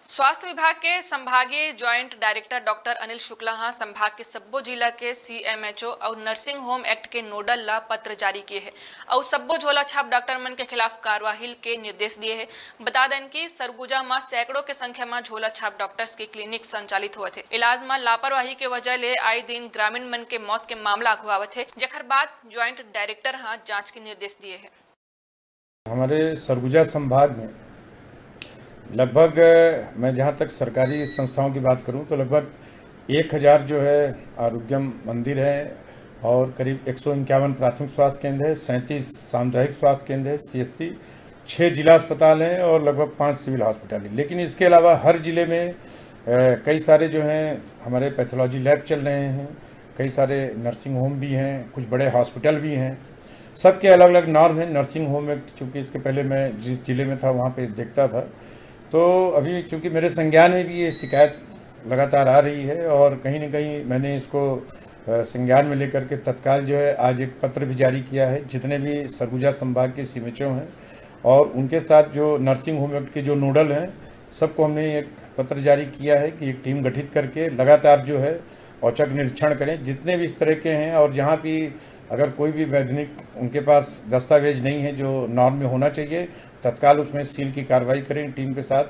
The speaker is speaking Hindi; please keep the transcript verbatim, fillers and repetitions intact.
स्वास्थ्य विभाग के संभागीय joint director doctor Anil Shukla हाँ संभाग के सब्बो जिला के सीएमएचओ और नर्सिंग होम एक्ट के नोडल ला पत्र जारी किए हैं और सब्बो झोला छाप डॉक्टर मन के खिलाफ कार्यवाही के निर्देश दिए हैं। बता दें कि सरगुजा में सैकड़ों के संख्या में झोला छाप डॉक्टर्स के क्लिनिक संचालित हुए थे। इलाज में लापरवाही के वजह ले आए दिन ग्रामीण मन के मौत के मामला अगुआवत है, जखर बाद ज्वाइंट डायरेक्टर हाँ जाँच के निर्देश दिए है। हमारे सरगुजा संभाग में लगभग, मैं जहाँ तक सरकारी संस्थाओं की बात करूँ तो लगभग एक हज़ार जो है आरोग्यम मंदिर है और करीब एक सौ इक्यावन प्राथमिक स्वास्थ्य केंद्र है, सैंतीस सामुदायिक स्वास्थ्य केंद्र है, सीएचसी, छः जिला अस्पताल हैं और लगभग पाँच सिविल हॉस्पिटल हैं। लेकिन इसके अलावा हर जिले में ए, कई सारे जो हैं हमारे पैथोलॉजी लैब चल रहे हैं, कई सारे नर्सिंग होम भी हैं, कुछ बड़े हॉस्पिटल भी हैं। सबके अलग अलग नॉर्म हैं। नर्सिंग होम में चूँकि इसके पहले मैं जिस जिले में था वहाँ पे देखता था, तो अभी चूँकि मेरे संज्ञान में भी ये शिकायत लगातार आ रही है और कहीं ना कहीं मैंने इसको संज्ञान में लेकर के तत्काल जो है आज एक पत्र भी जारी किया है जितने भी सरगुजा संभाग के सीएमएचओ हैं और उनके साथ जो नर्सिंग होम एक्ट के जो नोडल हैं सबको हमने एक पत्र जारी किया है कि एक टीम गठित करके लगातार जो है औचक निरीक्षण करें जितने भी इस तरह के हैं, और जहाँ भी अगर कोई भी वैधानिक उनके पास दस्तावेज नहीं है जो नॉर्म में होना चाहिए, तत्काल उसमें सील की कार्रवाई करें टीम के साथ